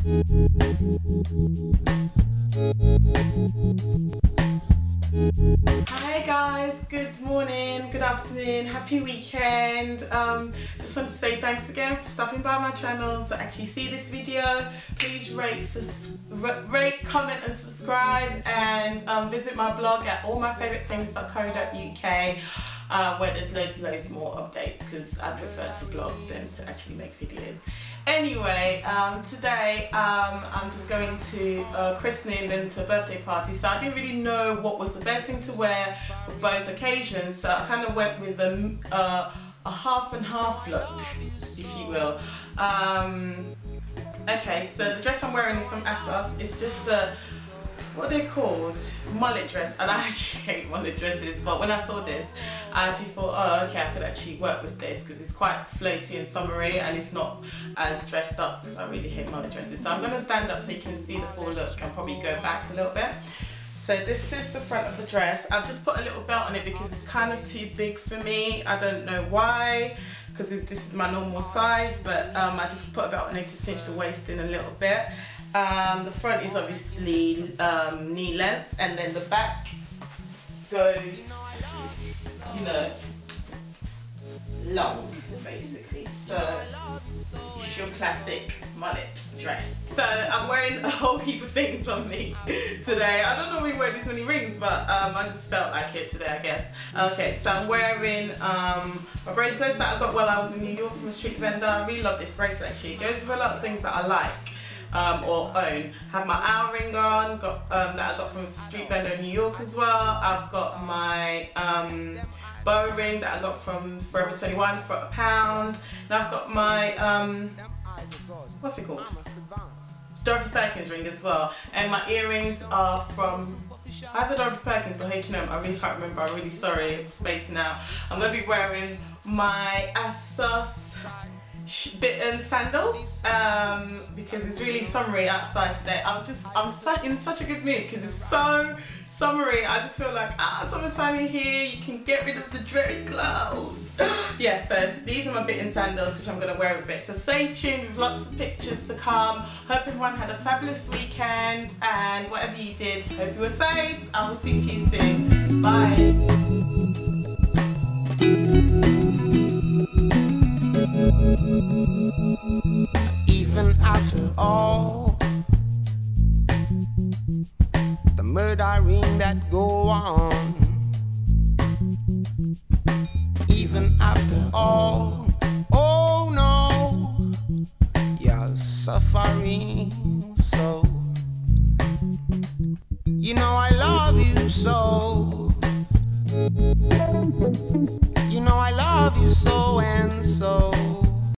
Hi guys, good morning, good afternoon, happy weekend. Just want to say thanks again for stopping by my channel to actually see this video. Please rate, comment and subscribe, and visit my blog at allmyfavourithings.co.uk where there's loads more updates, because I prefer to blog than to actually make videos. Anyway, today I'm just going to a christening and to a birthday party, so I didn't really know what was the best thing to wear for both occasions, so I kind of went with a half and half look, if you will. Okay, so the dress I'm wearing is from ASOS. It's just the, what are they called? Mullet dress, and I actually hate mullet dresses, but when I saw this I actually thought, oh okay, I could actually work with this because it's quite floaty and summery and it's not as dressed up, because I really hate mullet dresses. So I'm going to stand up so you can see the full look and probably go back a little bit. So this is the front of the dress. I've just put a little belt on it because it's kind of too big for me. I don't know why, because this is my normal size, but I just put a belt on it to cinch the waist in a little bit. The front is obviously knee length, and then the back goes, you know, long basically. So it's your classic mullet dress. So I'm wearing a whole heap of things on me today. I don't normally wear this many rings, but I just felt like it today, I guess. Okay, so I'm wearing my bracelets that I got while I was in New York from a street vendor. I really love this bracelet actually. It goes with a lot of things that I like. Or own. Have my owl ring on, that I got from a street vendor in New York as well. I've got my bow ring that I got from Forever 21 for £1. And I've got my what's it called? Dorothy Perkins ring as well. And my earrings are from either Dorothy Perkins or H&M. I really can't remember. I'm really sorry. I'm spacing out. I'm gonna be wearing my ASOS bitten sandals because it's really summery outside today. I'm in such a good mood because it's so summery. I just feel like summer's finally here. You can get rid of the dreary clothes. Yeah, so these are my bitten sandals which I'm going to wear with it. So stay tuned with lots of pictures to come. Hope everyone had a fabulous weekend, and whatever you did, hope you were safe. I will speak to you soon. Bye. Even after all the murdering that go on, even after all, oh no, you're suffering so. You know I love you so. You know I love you so and so.